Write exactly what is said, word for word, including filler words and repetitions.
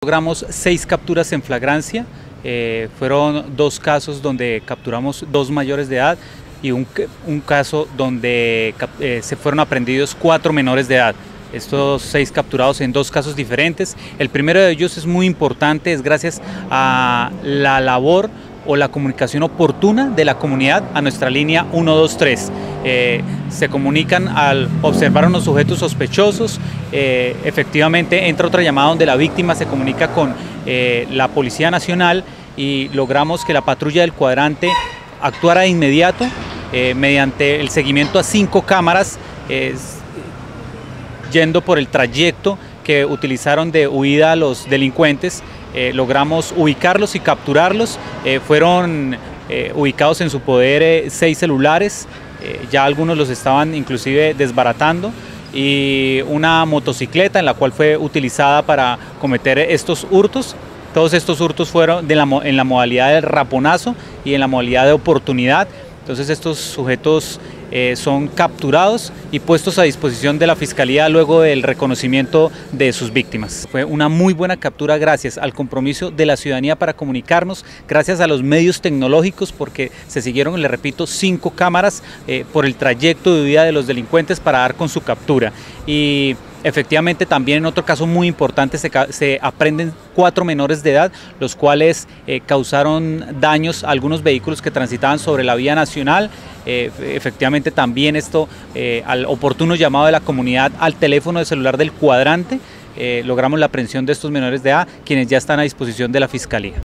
Logramos seis capturas en flagrancia, eh, fueron dos casos donde capturamos dos mayores de edad y un, un caso donde eh, se fueron aprehendidos cuatro menores de edad. Estos seis capturados en dos casos diferentes. El primero de ellos es muy importante, es gracias a la labor o la comunicación oportuna de la comunidad a nuestra línea uno dos tres. Eh, se comunican al observar a unos sujetos sospechosos, eh, efectivamente entra otra llamada donde la víctima se comunica con eh, la Policía Nacional y logramos que la patrulla del cuadrante actuara de inmediato eh, mediante el seguimiento a cinco cámaras, eh, yendo por el trayecto que utilizaron de huida a los delincuentes. Eh, logramos ubicarlos y capturarlos. Eh, fueron eh, ubicados en su poder eh, seis celulares, eh, ya algunos los estaban inclusive desbaratando, y una motocicleta en la cual fue utilizada para cometer estos hurtos. Todos estos hurtos fueron de la, en la modalidad del raponazo y en la modalidad de oportunidad. Entonces estos sujetos eh, son capturados y puestos a disposición de la Fiscalía luego del reconocimiento de sus víctimas. Fue una muy buena captura gracias al compromiso de la ciudadanía para comunicarnos, gracias a los medios tecnológicos, porque se siguieron, le repito, cinco cámaras eh, por el trayecto de huida de los delincuentes para dar con su captura. Y efectivamente también en otro caso muy importante se, se aprenden cuatro menores de edad, los cuales eh, causaron daños a algunos vehículos que transitaban sobre la vía nacional. Eh, efectivamente también esto, eh, al oportuno llamado de la comunidad al teléfono de celular del cuadrante, eh, logramos la aprehensión de estos menores de edad, quienes ya están a disposición de la Fiscalía.